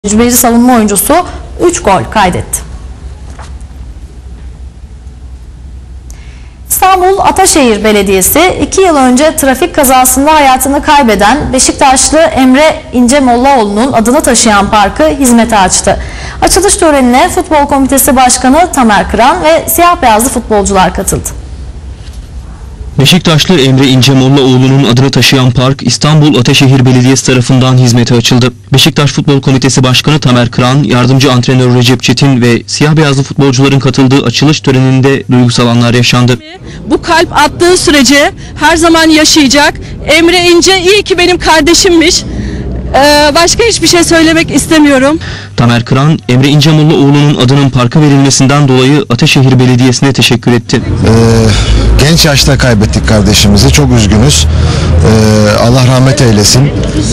Tecrübeli savunma oyuncusu 3 gol kaydetti. İstanbul Ataşehir Belediyesi 2 yıl önce trafik kazasında hayatını kaybeden Beşiktaşlı Emre İncemollaoğlu'nun adını taşıyan parkı hizmete açtı. Açılış törenine Futbol Komitesi Başkanı Tamer Kıran ve siyah beyazlı futbolcular katıldı. Beşiktaşlı Emre İncemollaoğlu'nun adını taşıyan park İstanbul Ataşehir Belediyesi tarafından hizmete açıldı. Beşiktaş Futbol Komitesi Başkanı Tamer Kıran, yardımcı antrenör Recep Çetin ve siyah beyazlı futbolcuların katıldığı açılış töreninde duygusal anlar yaşandı. Bu kalp attığı sürece her zaman yaşayacak. Emre İnce iyi ki benim kardeşimmiş. Başka hiçbir şey söylemek istemiyorum. Tamer Kıran, Emre İncemollaoğlu'nun adının parka verilmesinden dolayı Ataşehir Belediyesi'ne teşekkür etti. Genç yaşta kaybettik kardeşimizi. Çok üzgünüz. Allah rahmet eylesin.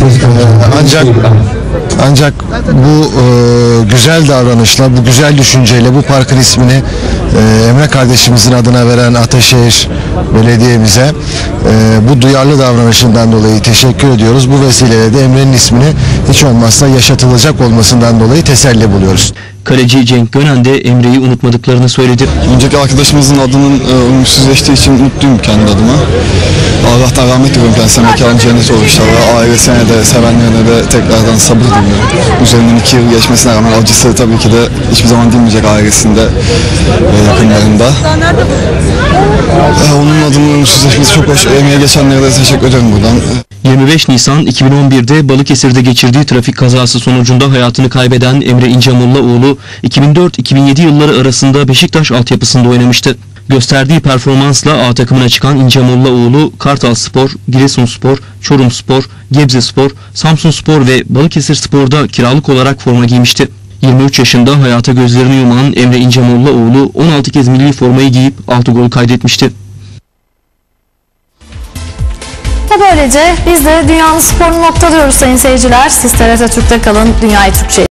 Ancak bu güzel davranışla, bu güzel düşünceyle bu parkın ismini Emre kardeşimizin adına veren Ataşehir Belediye'mize bu duyarlı davranışından dolayı teşekkür ediyoruz. Bu vesileyle de Emre'nin ismini hiç olmazsa yaşatılacak olmasından dolayı teselli buluyoruz. Kaleci Cenk Gönen de Emre'yi unutmadıklarını söyledi. Önceki arkadaşımızın adının ölümsüzleştiği için mutluyum kendi adıma. Allah'tan rahmet diliyorum kendisine, mekanı cennet olur inşallah. Ailesine de, sevenlerine de tekrardan sabır diliyorum. Üzerinden 2 yıl geçmesine rağmen acısı tabii ki de hiçbir zaman dinmeyecek ailesinde ve yakınlarında. Onun adının ölümsüzleşmesi çok hoş. Emeğe geçenlere de teşekkür ederim buradan. 25 Nisan 2011'de Balıkesir'de geçirdiği trafik kazası sonucunda hayatını kaybeden Emre İncemollaoğlu 2004-2007 yılları arasında Beşiktaş altyapısında oynamıştı. Gösterdiği performansla A takımına çıkan İncemollaoğlu Kartalspor, Giresunspor, Çorumspor, Gebzespor, Samsunspor ve Balıkesirspor'da kiralık olarak forma giymişti. 23 yaşında hayata gözlerini yuman Emre İncemollaoğlu 16 kez milli formayı giyip 6 gol kaydetmişti. Böylece biz de dünyanın sporunu noktalıyoruz sayın seyirciler. Siz TRT Türk'te kalın, Dünyayı Türkçe